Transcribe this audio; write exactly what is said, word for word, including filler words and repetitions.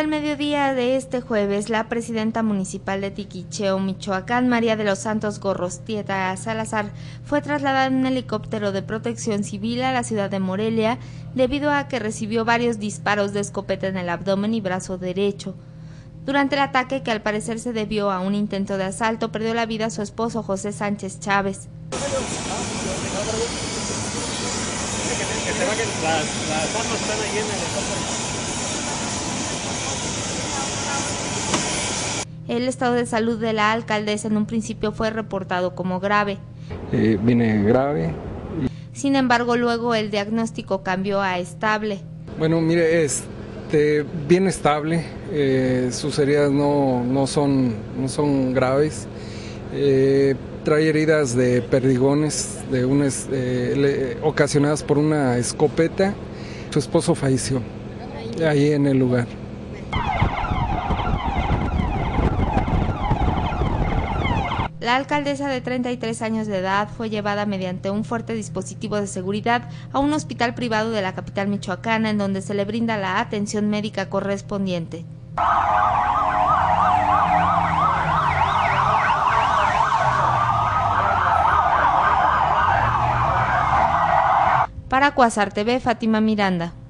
del mediodía de este jueves, la presidenta municipal de Tiquicheo, Michoacán, María de los Santos Gorrostieta Salazar, fue trasladada en un helicóptero de protección civil a la ciudad de Morelia debido a que recibió varios disparos de escopeta en el abdomen y brazo derecho. Durante el ataque, que al parecer se debió a un intento de asalto, perdió la vida su esposo José Sánchez Chávez. El estado de salud de la alcaldesa en un principio fue reportado como grave. Eh, viene grave. Sin embargo, luego el diagnóstico cambió a estable. Bueno, mire, este, bien estable, eh, sus heridas no, no, son, no son graves. Eh, trae heridas de perdigones de unas, eh, le, ocasionadas por una escopeta. Su esposo falleció ahí en el lugar. La alcaldesa de treinta y tres años de edad fue llevada mediante un fuerte dispositivo de seguridad a un hospital privado de la capital michoacana, en donde se le brinda la atención médica correspondiente. Para Cuasar T V, Fátima Miranda.